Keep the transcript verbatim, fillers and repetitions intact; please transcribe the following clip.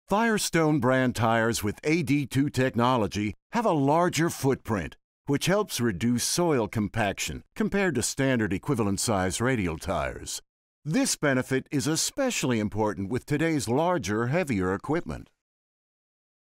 Firestone brand tires with A D two technology have a larger footprint, which helps reduce soil compaction compared to standard equivalent size radial tires. This benefit is especially important with today's larger, heavier equipment.